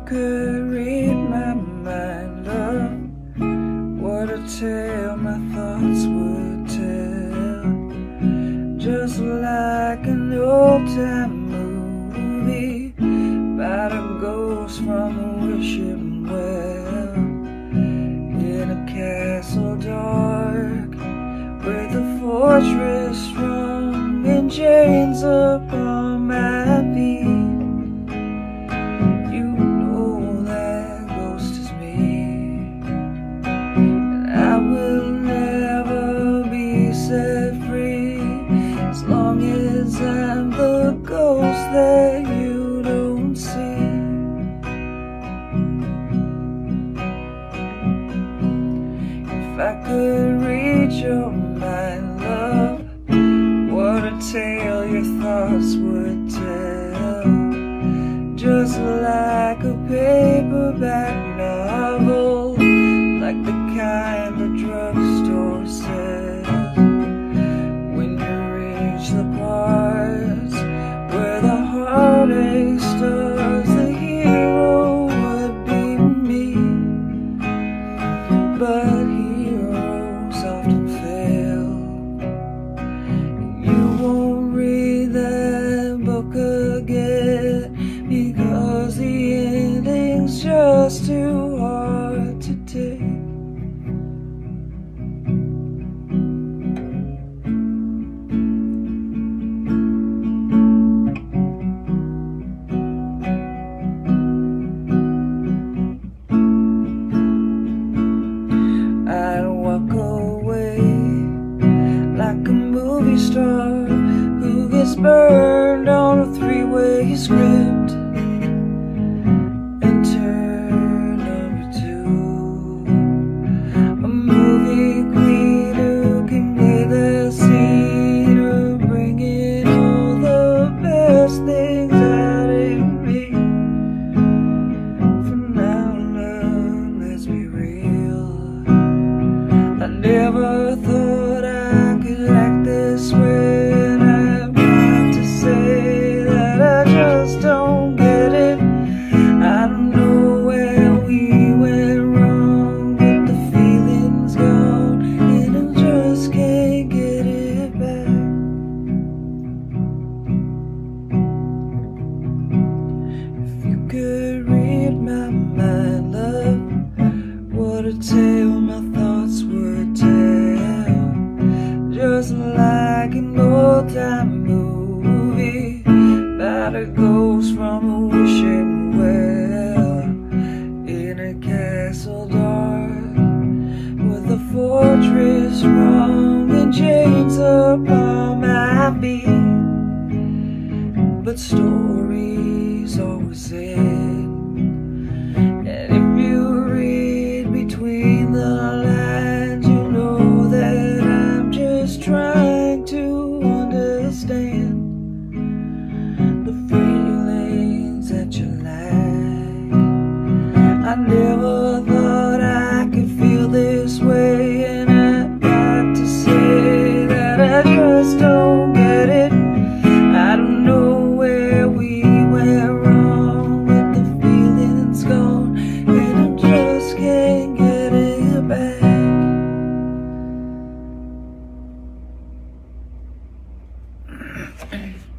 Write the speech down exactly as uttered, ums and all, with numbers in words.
could read my mind, love, what a tale my thoughts would tell. Just like an old-time movie about a ghost from a wishing well, in a castle dark with a fortress strong and chains upon my feet. You know that ghost is me, and I will never be set free as long as I'm the ghost that you don't see. If I could read your mind, love, what a tale your thoughts would tell. Just like a paperback novel, like the kind the drugstore sells. When you reach the parts where the heartache starts, the hero would be me. But heroes often fail. You won't read that book again because the ending's just too hard to take. I'd walk away like a movie star who gets burned on a three-way script. Enter number two, a movie queen who can get the scene of bringing all the best things out in me. For now, love, let's be real. I never thought I could act this way, and I've got to say that I just don't get it. I don't know where we went wrong, but the feeling's gone, and I just can't get it back. If you could read my mind, love, what a tale my thoughts would tell. Just like an old-time movie about a ghost from a wishing well, in a castle dark with a fortress strong and chains upon my feet. But stories always end, and if you read between the lines, you know that I'm just trying to understand the feelings that you like. I never thought I could feel this way, and I've got to say that I just don't get it. I don't know where we went wrong, but the feeling's gone, and I just can't get it back.